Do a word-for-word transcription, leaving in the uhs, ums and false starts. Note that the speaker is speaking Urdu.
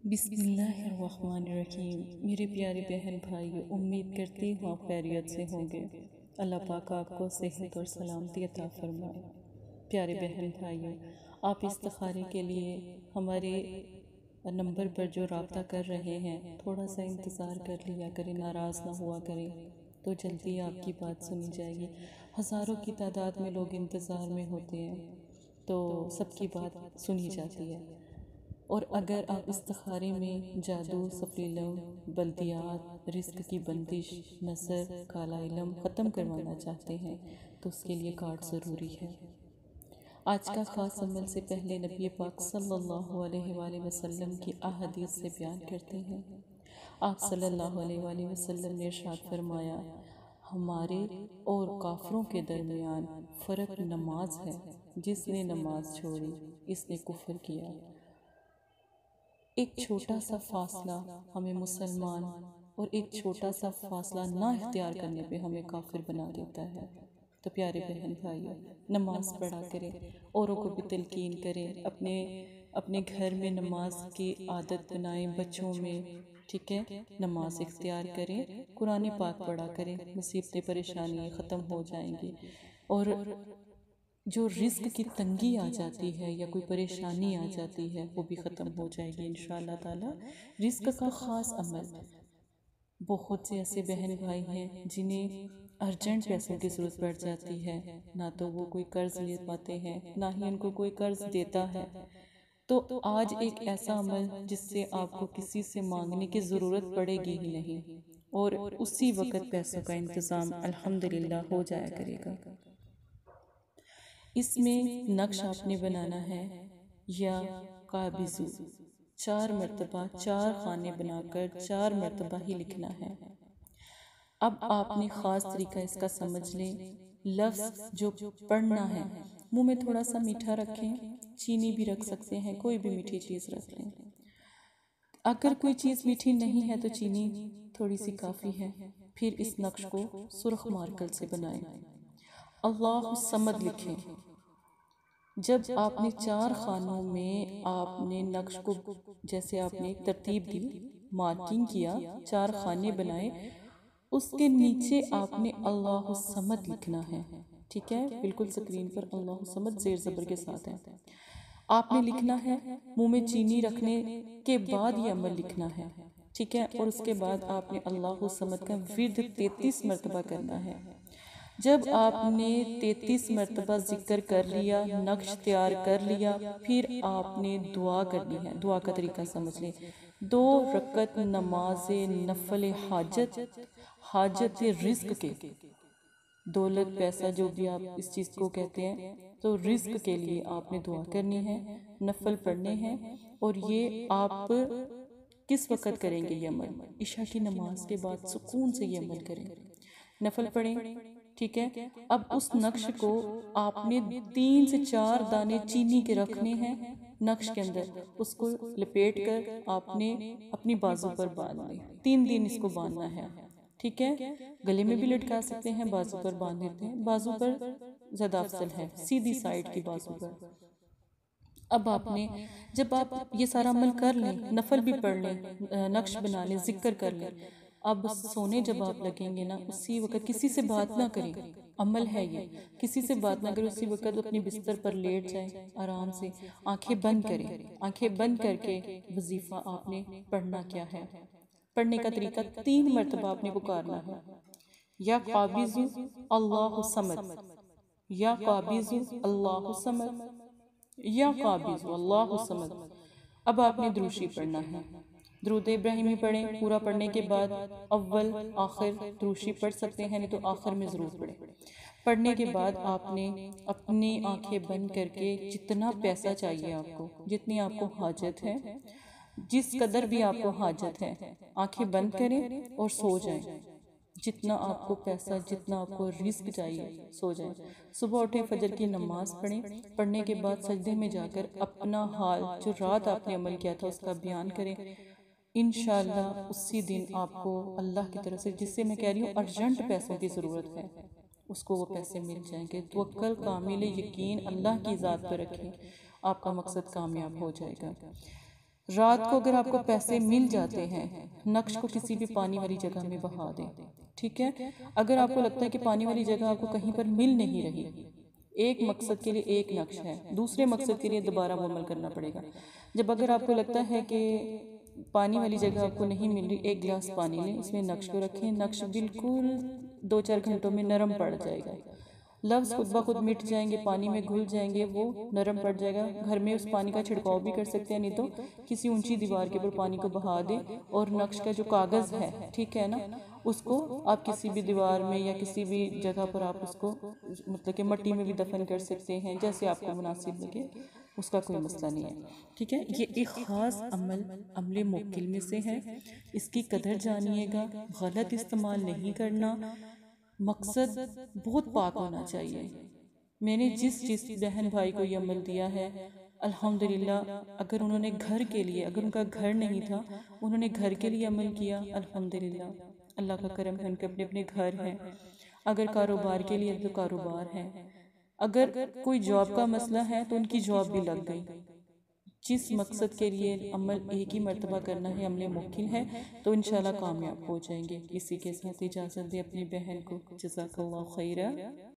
بسم اللہ الرحمن الرحیم۔ میرے پیارے بہن بھائی، امید کرتی ہوں آپ خیریت سے ہوں گے۔ اللہ پاک آپ کو صحت اور سلامتی عطا فرمائے۔ پیارے بہن بھائیوں، آپ استخارے کے لیے ہمارے نمبر پر جو رابطہ کر رہے ہیں، تھوڑا سا انتظار کر لیا کریں، ناراض نہ ہوا کریں، تو جلدی آپ کی بات سنی جائے گی۔ ہزاروں کی تعداد میں لوگ انتظار میں ہوتے ہیں، تو سب کی بات سنی جاتی ہے۔ اور اگر آپ استخارے میں جادو، سفلیلم، بلدیات، رزق کی بندش، نصر، کالا علم ختم کروانا چاہتے ہیں تو اس کے لیے کارڈ ضروری ہے۔ آج کا خاص عمل سے پہلے نبی پاک صلی اللہ علیہ وآلہ وسلم کی احادیث سے بیان کرتے ہیں۔ آپ صلی اللہ علیہ وآلہ وسلم نے ارشاد فرمایا، ہمارے اور کافروں کے درمیان فرق نماز ہے، جس نے نماز چھوڑی اس نے کفر کیا۔ ایک چھوٹا سا فاصلہ ہمیں مسلمان اور ایک چھوٹا سا فاصلہ نہ اختیار کرنے پہ ہمیں کافر بنا دیتا ہے۔ تو پیارے بہن بھائیوں، نماز پڑھا کریں، اوروں کو بھی تلقین کریں، اپنے اپنے گھر میں نماز کی عادت بنائیں، بچوں میں، ٹھیک ہے، نماز اختیار کریں، قرآن پاک پڑھا کریں، مصیبتیں پریشانی ختم ہو جائیں گی۔ اور جو رزق کی تنگی آ جاتی ہے یا کوئی پریشانی آ جاتی ہے وہ بھی ختم ہو جائے گی انشاءاللہ تعالی۔ رزق کا خاص عمل، بہت سے ایسے بہن بھائی ہیں جنہیں ارجنٹ پیسوں کی ضرورت پڑ جاتی ہے، نہ تو وہ کوئی قرض لے پاتے ہیں، نہ ہی ان کو کوئی قرض دیتا ہے۔ تو آج ایک ایسا عمل جس سے آپ کو کسی سے مانگنے کی ضرورت پڑے گی ہی نہیں، اور اسی وقت پیسوں کا انتظام الحمدللہ ہو جایا کرے گا۔ اس میں نقش آپ نے بنانا ہے، یا قابضو، چار مرتبہ چار خانے بنا کر چار مرتبہ ہی لکھنا ہے۔ اب آپ نے خاص طریقہ اس کا سمجھ لیں، لفظ جو پڑھنا ہے، منہ میں تھوڑا سا میٹھا رکھیں، چینی بھی رکھ سکتے ہیں، کوئی بھی میٹھی چیز رکھ لیں۔ اگر کوئی چیز میٹھی نہیں ہے تو چینی تھوڑی سی کافی ہے۔ پھر اس نقش کو سرخ مارکر سے بنائیں، اللہ الصمد لکھیں۔ جب آپ نے چار خانوں میں آپ نے نقش کو، جیسے آپ نے ایک ترتیب دی، مارکنگ کیا، چار خانے بنائے، اس کے نیچے آپ نے اللہ الصمد لکھنا ہے، ٹھیک ہے، بالکل سکرین پر اللہ الصمد زیر زبر کے ساتھ ہے۔ آپ نے لکھنا ہے، منہ میں چینی رکھنے کے بعد یہ عمل لکھنا ہے، ٹھیک ہے، اور اس کے بعد آپ نے اللہ الصمد کا ورد تینتیس مرتبہ کرنا ہے۔ جب آپ نے تینتیس مرتبہ ذکر کر لیا، نقش تیار کر لیا، پھر آپ نے دعا کرنی ہے۔ دعا کا طریقہ سمجھ لیں، دو رکعت نماز نفل حاجت، حاجت رزق کے، دولت پیسہ جو بھی آپ اس چیز کو کہتے ہیں، تو رزق کے لیے آپ نے دعا کرنی ہے، نفل پڑھنے ہیں۔ اور یہ آپ کس وقت کریں گے یہ عمل؟ عشاء کی نماز کے بعد سکون سے یہ عمل کریں، نفل پڑھیں، ٹھیک ہے۔ اب اس نقش کو آپ نے تین سے چار دانے چینی کے رکھنے ہیں نقش کے اندر، اس کو لپیٹ کر آپ نے اپنی بازو پر باندھنے، تین دن اس کو باندھنا ہے، ٹھیک ہے۔ گلے میں بھی لٹکا سکتے ہیں، بازو پر باندھ دیتے ہیں، بازو پر زیادہ افضل ہے، سیدھی سائیڈ کی بازو پر۔ اب آپ نے جب آپ یہ سارا عمل کر لیں، نفل بھی پڑھ لیں، نقش بنا لیں، ذکر کر لیں، اب سونے جب آپ لگیں گے نا، اسی وقت کسی سے بات نہ کریں، عمل ہے یہ، کسی سے بات نہ کریں، اسی وقت اپنی بستر پر لیٹ جائیں، آرام سے آنکھیں بند کریں، آنکھیں بند کر کے وظیفہ آپ نے پڑھنا کیا ہے۔ پڑھنے کا طریقہ تین مرتبہ آپ نے پکارنا ہے، یا قابض اللہ الصمد، یا قابض اللہ الصمد، یا قابض اللہ الصمد۔ اب آپ نے دروشی پڑھنا ہے، درود ابراہیمی پڑھیں، پورا پڑھنے کے بعد اول آخر دروشی پڑھ سکتے ہیں، نہیں تو آخر میں ضرور پڑھیں۔ پڑھنے کے بعد آپ نے اپنی آنکھیں بند کر کے جتنا پیسہ چاہیے آپ کو، جتنی آپ کو حاجت ہے، جس قدر بھی آپ کو حاجت ہے، آنکھیں بند کریں اور سو جائیں، جتنا آپ کو پیسہ، جتنا آپ کو رزق چاہیے، سو جائیں۔ صبح اٹھیں، فجر کی نماز پڑھیں، پڑھنے کے بعد سجدے میں جا کر اپنا حال جو رات آپ نے عمل کیا تھا اس کا بیان کریں۔ انشاءاللہ اسی دن آپ کو اللہ کی طرف سے، جس سے میں کہہ رہی ہوں ارجنٹ پیسوں کی ضرورت ہے، اس کو وہ پیسے مل جائیں گے۔ توکل، کامل یقین اللہ کی ذات پر رکھیں، آپ کا مقصد کامیاب ہو جائے گا۔ رات کو اگر آپ کو پیسے مل جاتے ہیں، نقش کو کسی بھی پانی والی جگہ میں بہا دیں، ٹھیک ہے؟ اگر آپ کو لگتا ہے کہ پانی والی جگہ آپ کو کہیں پر مل نہیں رہی، ایک مقصد کے لیے ایک نقش ہے، دوسرے مقصد کے لیے دوبارہ وہ عمل کرنا پڑے گا۔ جب اگر آپ کو لگتا ہے کہ پانی والی جگہ آپ کو نہیں مل رہی، ایک گلاس پانی لیں، اس میں نقش کو رکھیں، نقش بالکل دو چار گھنٹوں میں نرم پڑ جائے گا، لفظ خود بخود مٹ جائیں گے، پانی میں گھل جائیں گے، وہ نرم پڑ جائے گا۔ گھر میں اس پانی کا چھڑکاؤ بھی کر سکتے ہیں، نہیں تو کسی اونچی دیوار کے اوپر پانی کو بہا دیں، اور نقش کا جو کاغذ ہے، ٹھیک ہے نا، اس کو آپ کسی بھی دیوار میں یا کسی بھی جگہ پر آپ اس کو مطلب کہ مٹی میں بھی دفن کر سکتے ہیں، جیسے آپ کو مناسب لگے، اس کا کوئی مسئلہ نہیں ہے، ٹھیک ہے؟ یہ ایک خاص عمل عمل موکل میں سے ہے، اس کی قدر جانیے گا، غلط استعمال نہیں کرنا، مقصد بہت پاک ہونا چاہیے۔ میں نے جس جس بہن بھائی کو یہ عمل دیا ہے، الحمدللہ، اگر انہوں نے گھر کے لیے، اگر ان کا گھر نہیں تھا، انہوں نے گھر کے لیے عمل کیا، الحمدللہ، اللہ کا کرم ہے، ان کے اپنے اپنے گھر ہیں۔ اگر کاروبار کے لیے تو کاروبار ہے، اگر کوئی جاب کا مسئلہ ہے تو ان کی جاب بھی لگ گئی۔ جس مقصد کے لیے عمل ایک ہی مرتبہ کرنا ہے، عمل موکل ہے، تو انشاءاللہ کامیاب ہو جائیں گے۔ اسی کے ساتھ اجازت دے اپنی بہن کو، جزاک اللہ خیرہ۔